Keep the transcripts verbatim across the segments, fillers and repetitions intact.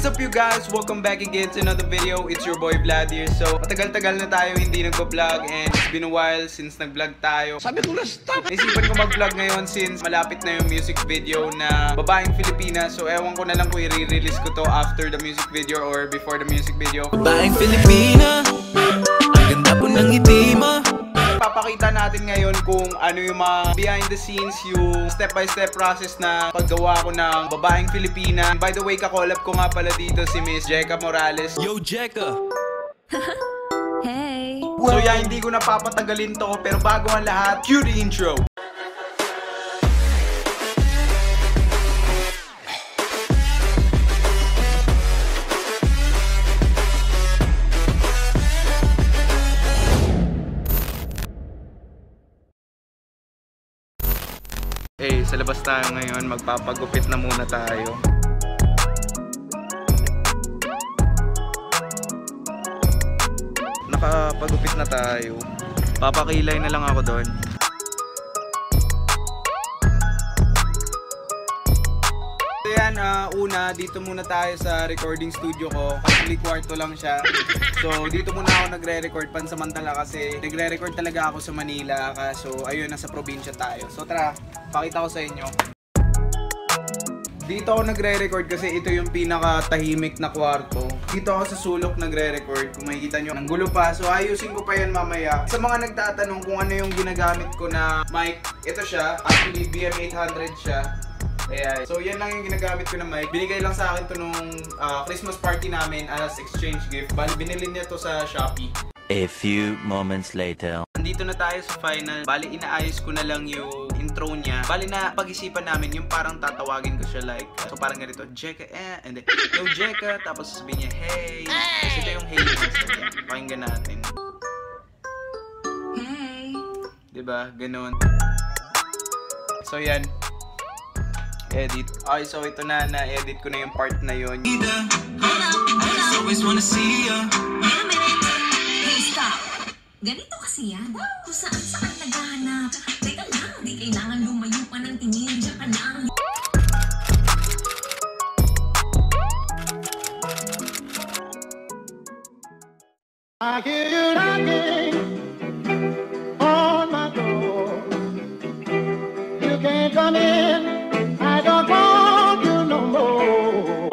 is up you guys? Welcome back again to another video. It's your boy Vlad here. So, matagal-tagal na tayo hindi nagpa-vlog and it's been a while since nag-vlog tayo. Sabi ko na stop! Naisipan ko mag-vlog ngayon since malapit na yung music video na Babaeng Filipina. So, ewan ko na lang kung i-release ko to after the music video or before the music video. Babaeng Filipina, ang ganda po ng ngiti mo. Papakita natin ngayon kung ano yung mga behind the scenes, yung step-by-step process na paggawa ko ng Babaeng Filipina. By the way, kakolab ko nga pala dito si Miss Jeka Morales. Yo, Jeka! Hey! So yeah, hindi ko na papatagalin to, pero bago ang lahat, cue the intro! Eh, sa labas tayo ngayon, magpapagupit na muna tayo. Nakapagupit na tayo. Papakilay na lang ako doon. So yan, uh, una, dito muna tayo sa recording studio ko. Actually, kwarto lang siya. So, dito muna ako nagre-record pansamantala kasi nagre-record talaga ako sa Manila. So, ayun, nasa probinsya tayo. So, tara, pakita ko sa inyo. Dito ako nagre-record kasi ito yung pinaka-tahimik na kwarto. Dito ako sa sulok nagre-record. Kung makikita nyo, ang gulo pa. So, ayusin ko pa yan mamaya. Sa mga nagtatanong kung ano yung ginagamit ko na mic, ito siya. Actually, B M eight hundred siya. Ayan. So yan lang yung ginagamit ko na mic. Binigay lang sa akin to nung uh, Christmas party namin as exchange gift. Bali, binili niya to sa Shopee. A few moments later. Nandito na tayo sa final. Bali, inaayos ko na lang yung intro niya. Bali na pag-isipan namin yung parang tatawagin ko siya like, uh, so parang ganito, Jeka, eh, and then, yo Jeka, tapos sabihin niya, hey. Kasi ito yung hey niya. So, pakinggan natin. Hey! Diba? Ganun. So yan. Edit. Okay, so ito na, na-edit ko na yung part na yun. Always wanna see ya. Wait a minute! Hey, stop! Ganito kasi yan. Kung saan saan naghahanap. Teka lang, di kailangan lumayo pa ng tingin. Diyan ka lang. I hear you knocking on my door. You can't come in. I don't want you no more.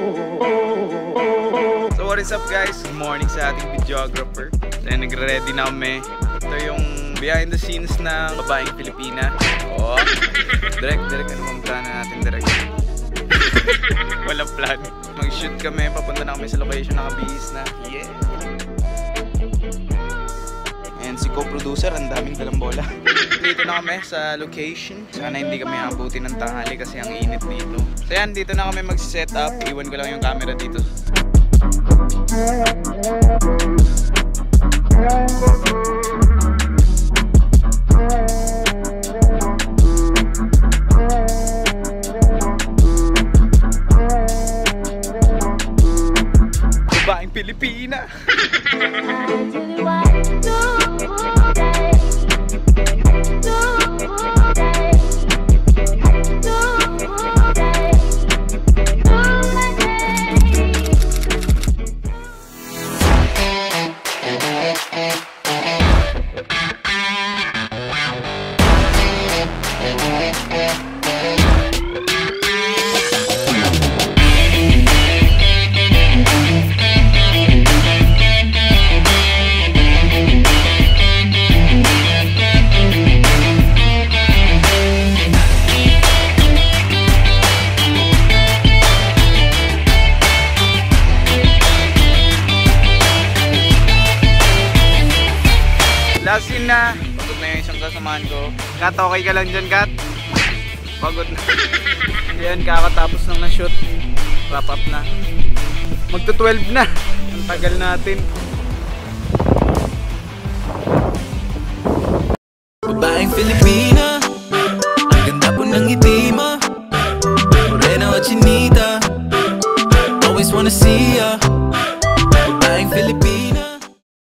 So what is up guys? Good morning sa ating videographer. So nagre-ready na kami. Ito yung behind the scenes ng Babaeng Filipina. Oh, direct, direct. Ano bang plano natin direct? Walang plan. Mag-shoot kami. Papunta na kami sa location. Nakabihis na. Yeah. And si co-producer, ang daming dalang bola. Dito na kami sa location. Sana hindi kami abutin ng tanghali kasi ang init dito. So yan, dito na kami mag-set up. Iwan ko lang yung camera dito. Babaeng Pilipina! Last scene na. Pagod na yung isang kasamahan ko. Kat, okay ka lang dyan, Kat? Pagod na. Yan, kakatapos nang na-shoot. Wrap up na. Magto twelve na. Ang tagal natin.